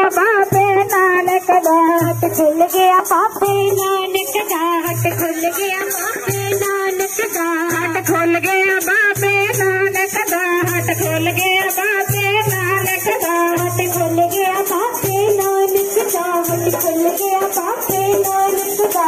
बाबे नानक दा हट खुल गया बाबे नानक दा हट खुल गया बाबे नानक दा हट खुल गया बाबे नानक दा हट खुल गया बाबे नानक दा हट खुल गया बाबे नानक दा हट खुल गया बाबे नानक दा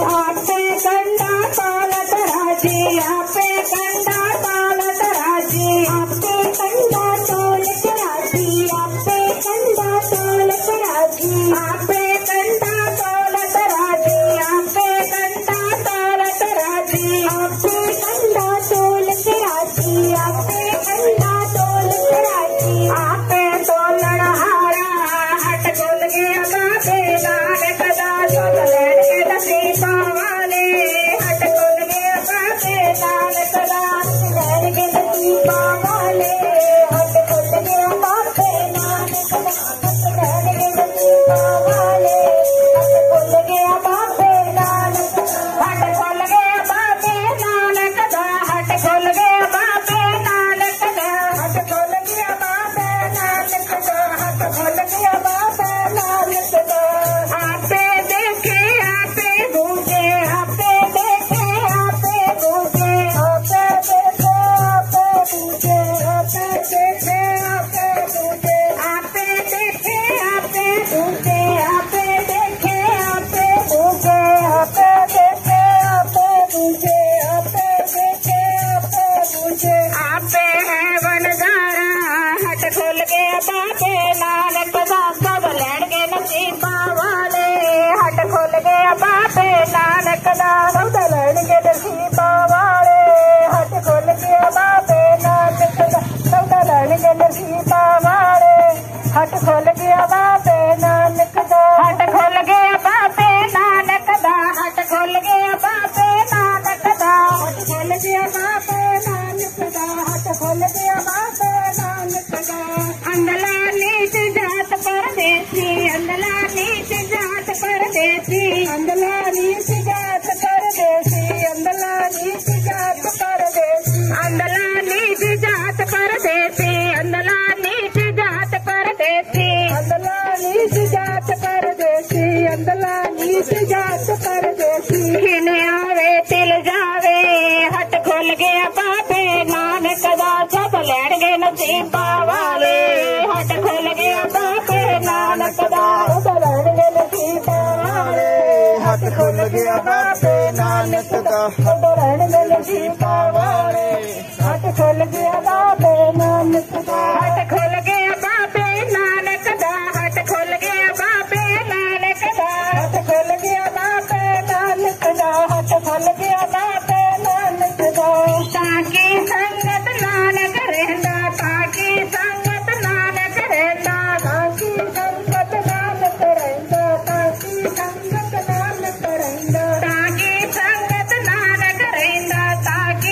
आपे कंडा पालत राजी आपे कंडा पालत राजी आपे कंडा तोलत राजी आपे कंडा तोलत राजी आपे कंडा तोलत राजी आपे कंडा तोलत राजी आपे कंडा तोलत राजी आपे कंडा तोलत राजी आपे तोलण हारा हट खुल गया बाबे नानक दा सब लैण के नसीबा वाले हट खुल गया बाबे नानक दा लैण के नसीबा वाले हट खुल गया बाबे नानक दा लैण के नसीबा वाले हट खुल गया बाबे नानक हट खुल गया बाबे नानक दा हट खुल गया बाबे नानक दा हट खुल गया बाबे नानक दा हट खुल गया बाबे नानक दा आपे देखे आपे बूझे आपे देखे आपे बूझे आपे देखे आपे बूझे आपे देखे आपे बूझे आपे देखे आपे बूझे आपे देखे आपे बूझे आपे देखे आपे बूझे आपे देखे आपे बूझे आपे है वनदारा हट खुल गया बाबे नानक दा सब लैण के नसीबा वाले हट खुल गया बाबे नानक दा सब लैण के नसीबा वाले हट खुल गया बाबे नानक दा सब लैण के नसीबा वाले हट खुल गया बाबे नानक दा हट खुल गया बाबे नानक दा हट खुल गया बाबे नानक दा हट खुल गया बाबे नानक दा हट खुल गया बाबे नानक दा अंदला नीच जात परदेसी अंदला नीच जात परदेसी अंदला नीच जात परदेसी अंदला नीच जात परदेसी अंदला नीच जात परदेसी अंदला नीच जात परदेसी अंदला नीच जात परदेसी अंदला नीच जात परदेसी हिन आवे तिल जावे हट खुल गया बाबे नानक दा सब लैण गए नसीबा वाले हट खुल गया बाबे नानक दा सब लैण गए नसीबा वाले हट खुल गया बाबे नानक दा सब लैण गए नसीबा वाले हट खुल गया बाबे नानक दा हट खुल गया बाबे नानक दा हट खुल गया बाबे नानक दा हट खुल गया बाबे नानक दा हट खुल गया बाबे नानक दा ताकि संगत नानक रहंदा ताकि संगत नानक रहंदा ताकि संगत नानक रहंदा ताकि संगत नानक रहंदा ताकि संगत नानक रहंदा ताकि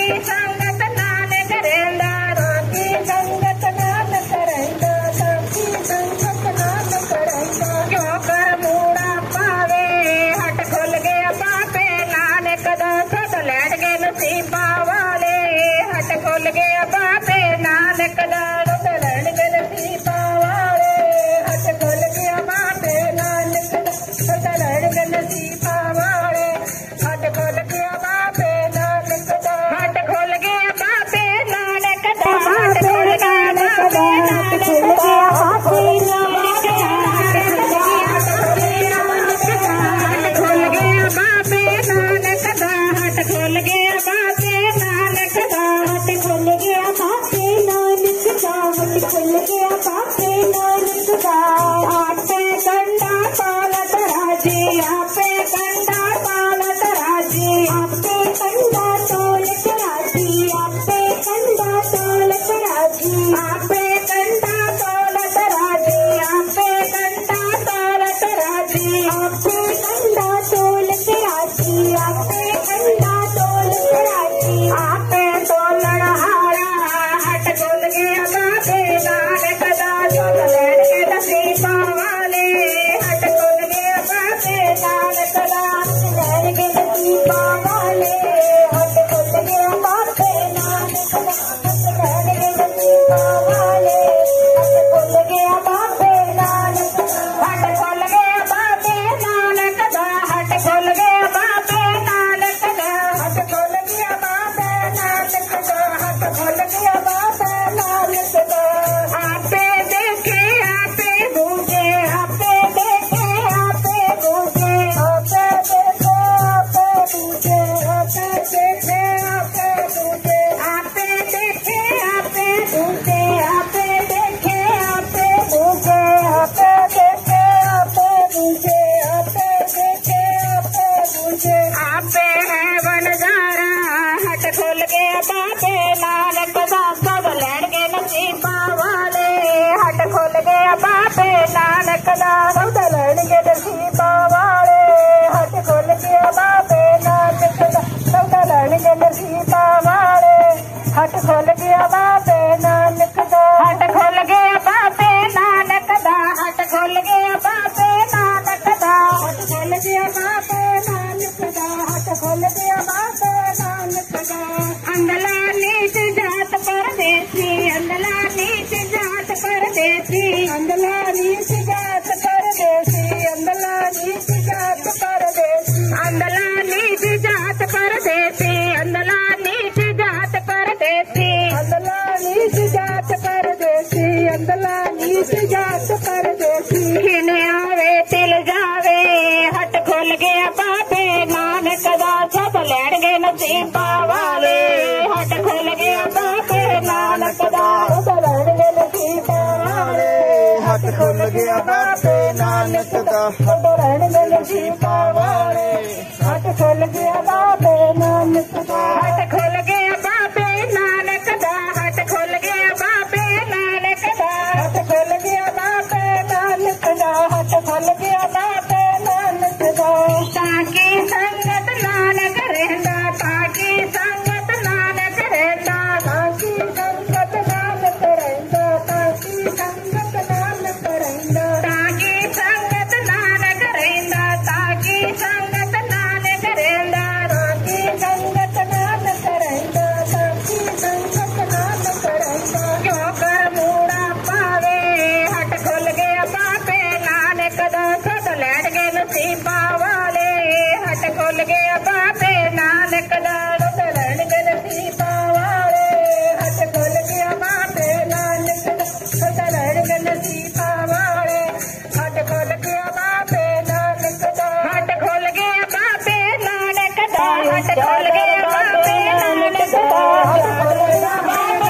नानक दा सौदा लैणगे नसीबा वाले हट खुल गया बाबे नानक दा सौदा लैणगे नसीबा वाले हट खुल गया बाबे नानक दा हट खुल गया बाबे नानक दा हट खुल गया बाबे नानक दा हट खुल गया बाबे नानक दा हट खुल गया बाबे नानक दा अंदला नीच जात परदेसी अंदला नीच जात परदेसी अंदला नीच जात परदेसी अंदला नीच जात परदेसी अंदला नीच जात परदेसी अंदला नीच जात परदेसी अंदला नीच जात परदेसी अंदला नीच जात परदेसी खिन आवे तिल जावे हट खुल गया बाबे नानक दा सब लैणगे नसीबा वाले हट खुल गया बाबे नानक दा सब लैणगे नसीबा वाले हट खुल गया बाबे नानक दा सब लैणगे नसीबा वाले हट खुल गया बाबे नानक दा हट खुल गया बाबे नानक दा हट खुल गया बाबे नानक दा हट खुल गया बाबे नानक दा हट खुल गया बाबे नानक दा ताकि संगत नानक रहंदा ताकि संगत नानक रहंदा ताकि संगत नानक रहंदा ताकि संगत नानक रहंदा ताकि संगत नानक रहंदा ताकि संगत नानक रहंदा ताकि संगत नानक रहंदा ताकि संगत नानक रहंदा क्यों कर मूड़ा पावे हट खुल गया बाबे नानक दा सब लैणगे नसीबा वाले हट खुल गया बाबे नानक दा सब लैणगे नसीबा वाले हट खुल गया बाबे नानक दा सब लैणगे नसीबा वाले हट खुल गया बाबे नानक दा हट खुल गया बाबे नानक दा हट खुल गया बाबे नानक दा हट खुल गया बाबे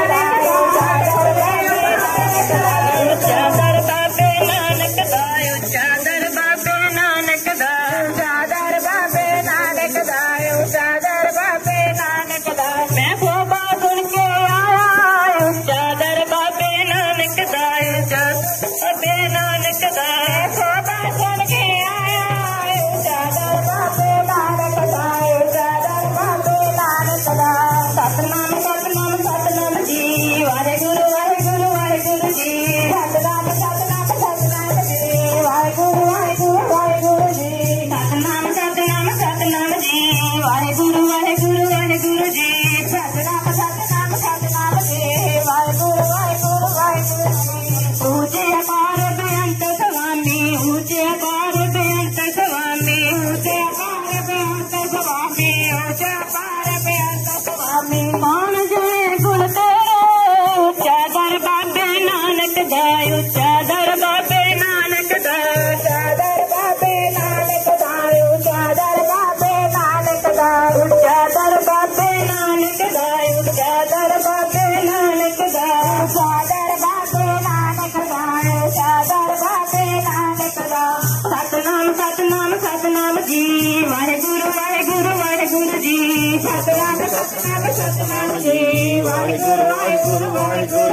चादर बाबे नानक दा चादर बाबे नानक दा चादर बाबे नानक दा चादर बाबे नानक दा मैं खोबा सुन के आया चादर बाबे नानक दा चादर बाबे नानक दा खोबा सुन के आया चादर बाबे नानक दा चादर बाबे नानक दा सतनाम सतनाम सतनाम जी वाहेगुरु वाहेगुरु वाहेगुरु जी सतनाम सतनाम सतनाम जी वाहेगुरु वाहेगुरु वाहेगुरु जी सतनाम सतनाम सतनाम जी वाहेगुरु वाहेगुरु वाहेगुरु जी सतनाम सतनाम सतनाम जी वाहेगुरु वाहेगुरु वाहेगुरु जी ऊंचे अपार बेअंत स्वामी ऊंचे अपार बेअंत स्वामी ऊंचे अपार बेअंत स्वामी ऊंचे अपार बेअंत स्वामी कौन जाए गुण तेरे चादर बाबे नानक दा चादर बाबे नानक दा चादर बाबे नानक दा चादर बाबे नानक दा चादर बाबे नानक दा चादर बाबे नानक दा चादर बाबे नानक दा चादर बाबे नानक दा सतनाम सतनाम सतनाम जी वाहेगुरु वाहेगुरु वाहेगुरु जी सतनाम सतनाम सतनाम जी वाहेगुरु वाहेगुरु वाहेगुरु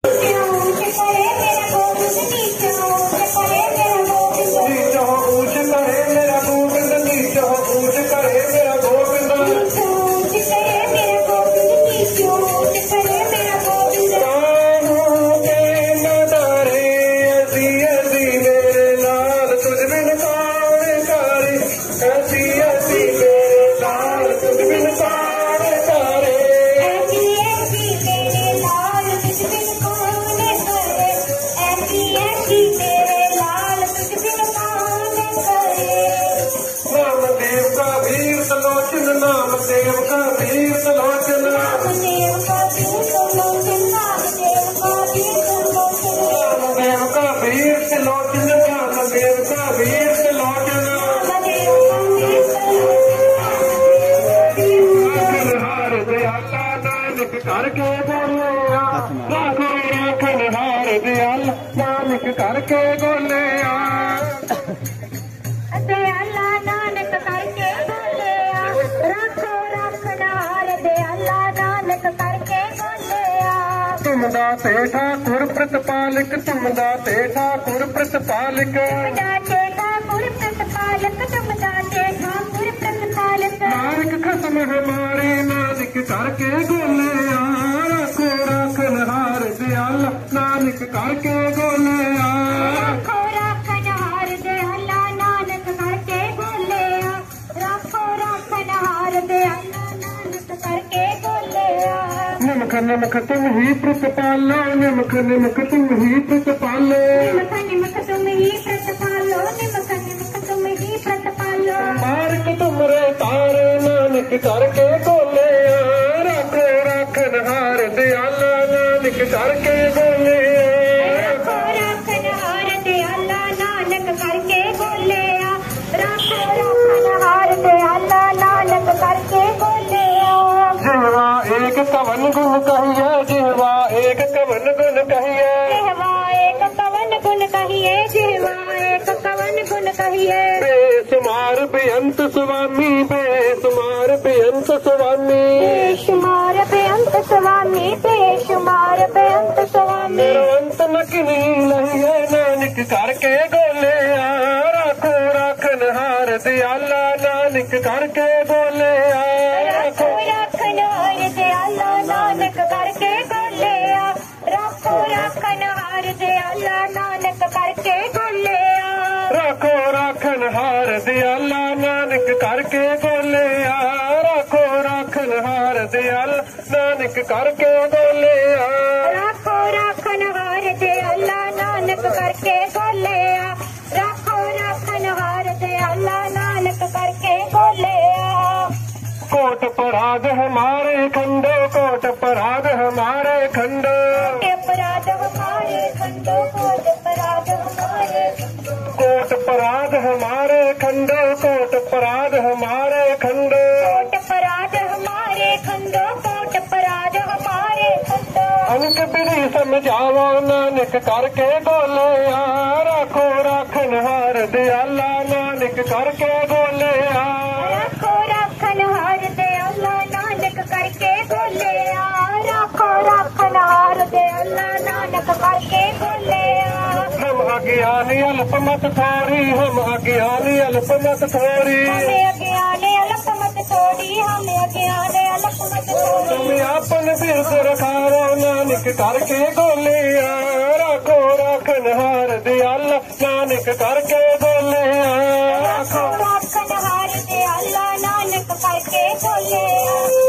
करके बोले खनहार दयाल नानक करके बोले दयाला नानक करके बोले रखो रखनहार दयाला नानक करके बोले तुम दाते ठाकुर प्रतिपालक तुम दाते ठाकुर प्रतिपालक दाते ठाकुर प्रतिपालक तुम दाते ठाकुर प्रतिपालक नानक खसम हमारे नानक करके गोले राखो राखन हार दयाला नानक करके गोले राखो राखन हार दयाला नानक करके गोले राखो राखन हार दयाला नानक करके गोले निमख निमख तुम ही प्रतिपालो निमख निमख तुम ही प्रतिपालो निमख निमख तुम ही प्रतिपालो निमख निमख तुम ही प्रतिपालो मार्ग तुमरे तारे नानक करके गोले राखो राखन हार दयाला नानक करके गोले राखो राखन हार दयाला नानक करके गोले राखो राखन हार दयाला नानक करके गोले जिहवा एक कवन गुण कहिए जिहवा एक कवन गुण कहिए जिहवा एक कवन गुण कहिए जिहवा एक कवन गुण कहिए बेसुमार बेअंत स्वामी बेसुमार बेअंत स्वामी बेशुमार बेअंत स्वामी बेशुमार बेअंत स्वामी अंत न किनी लहिए नानक करके गोले राखो राखन हार दयाला नानक करके गोले राखो राखन हार दयाला नानक करके गोले राखो राखन हार दयाला नानक करके गोले राखो राखन हार दयाला नानक करके गोले राखो राखन हार दयाला नानक करके गोले राखो राखन हार दयाला नानक करके गोले राखो राखन हार दयाला नानक करके गोले कोट पराग हमारे खंडो कोट पराग हमारे खंडो अपराध हमारे खंडो कोट अपराध हमारे कोट पराग हमारे खंडो कोट पराग हमारे खंडो कोट अपराध हमारे खंडो कोट अपराध हमारे खंडो अंक बिरी समझावो नानक करके गोले राखो राखन हार दयाला नानक करके गोले राखो राखन हार दयाला नानक करके गोले राखो राखन हार दयाला नानक करके गोले हम अज्ञानी अल्प मत थोड़ी हम अज्ञानी अल्प मत थोड़ी हमें अज्ञान अल्प मत छोड़ी हमें अज्ञान अल्प मत छोड़ी तुम अपन बिरद रखारो नानक करके गोले राखो राखन हार दयाला नानक करके गोले राखो राखन हार दयाला नानक करके गोले